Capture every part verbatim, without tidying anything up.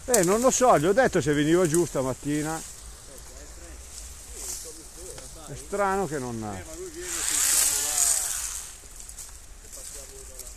Eh, non lo so, gli ho detto se veniva giù stamattina. È strano che non... Eh, ma lui viene se siamo là, che passiamo da là.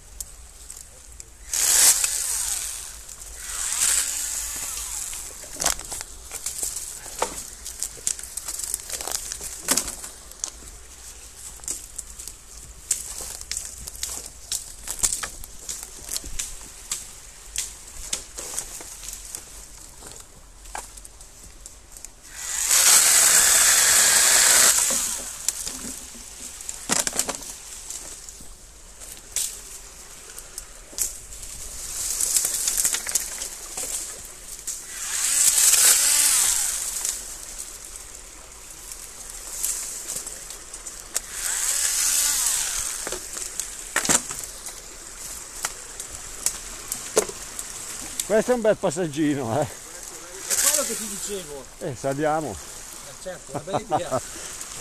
Questo è un bel passaggino, eh. È quello che ti dicevo. Eh, saliamo. Eh, certo, una bella idea. È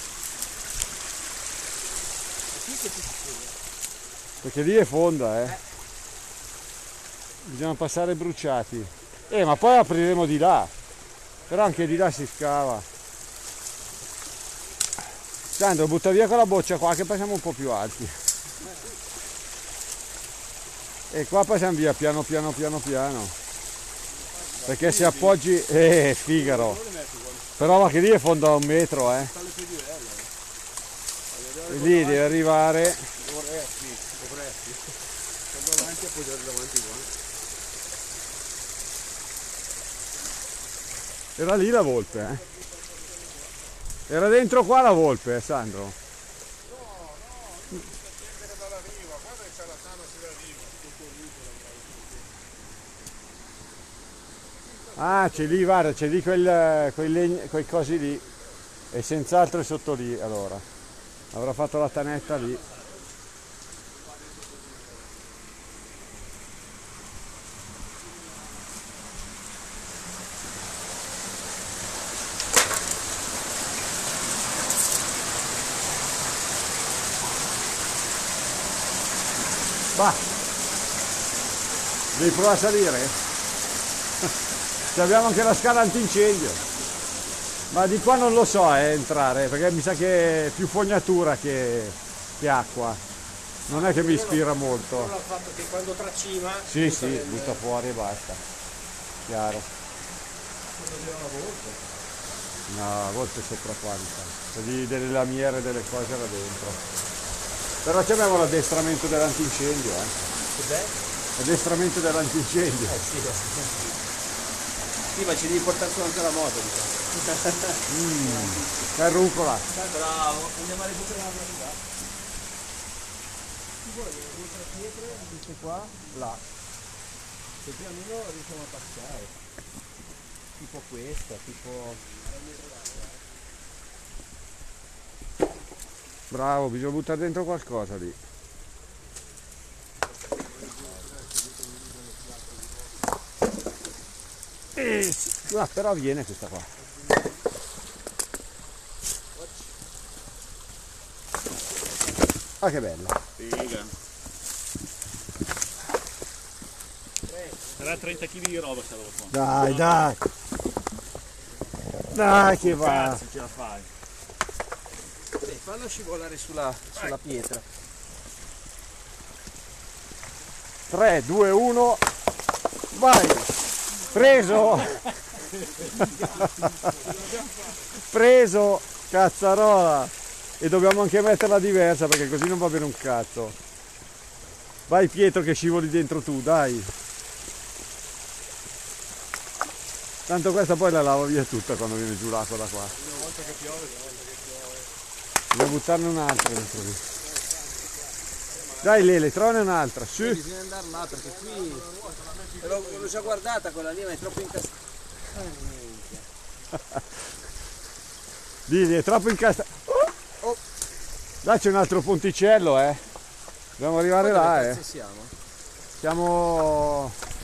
qui che ti dicevo. Perché lì è fonda, eh. Eh. Bisogna passare bruciati. Eh, ma poi apriremo di là. Però anche di là si scava. Sandro, butta via quella boccia qua che passiamo un po' più alti. E qua passiamo via piano piano piano piano. Perché se appoggi... Eh, Figaro. Però ma che lì è fondo a un metro, eh. E lì deve arrivare... Dovresti, dovresti. Sto davanti e appoggiare davanti qua. Era lì la volpe, eh. Era dentro qua la volpe, eh, Sandro. Ah, c'è lì, guarda, c'è lì quel, quei, legni, quei cosi lì. E senz'altro è sotto lì, allora. Avrà fatto la tanetta lì. Va! Devi provare a salire? Abbiamo anche la scala antincendio, ma di qua non lo so eh, entrare perché mi sa che è più fognatura che, che acqua, non è che mi ispira molto. Solo il fatto che quando tracima Sì, sì, butta fuori e basta, chiaro. No, a volte sopra quanta, lì delle lamiere, delle cose là dentro. Però abbiamo l'addestramento dell'antincendio, eh. Cos'è? L'addestramento dell'antincendio. Eh sì, sì. Sì, ma ci devi portare su anche la moto, diciamo. Mm, carrucola. Bravo, andiamo a recuperare la là. Ci vuole due tre pietre, queste qua, là. Se più o meno riusciamo a passare. Tipo questa, tipo... Bravo, bisogna buttare dentro qualcosa lì. Eh, ah, però viene questa qua. Ah, che bella. Figa. Sarà trenta chili di roba sta roba qua. Dai, dai. Dai che va. Cazzo, ce la fai. Beh, fallo scivolare sulla, sulla pietra. tre, due, uno. Vai. Preso. Preso. Cazzarola. E dobbiamo anche metterla diversa perché così non va bene un cazzo. Vai Pietro che scivoli dentro tu, dai. Tanto questa poi la lavo via tutta quando viene giù l'acqua da qua. Una volta che piove, una volta che piove. Devo buttarne un'altra dentro lì. Dai Lele, trovane un'altra, su. Bisogna andare là perché qui... L'ho, l'ho già guardata quella lì, ma è troppo incastrata. Lì, è troppo incastrato. Oh. Oh. Là c'è un altro ponticello, eh. Dobbiamo arrivare là, eh. Siamo? Siamo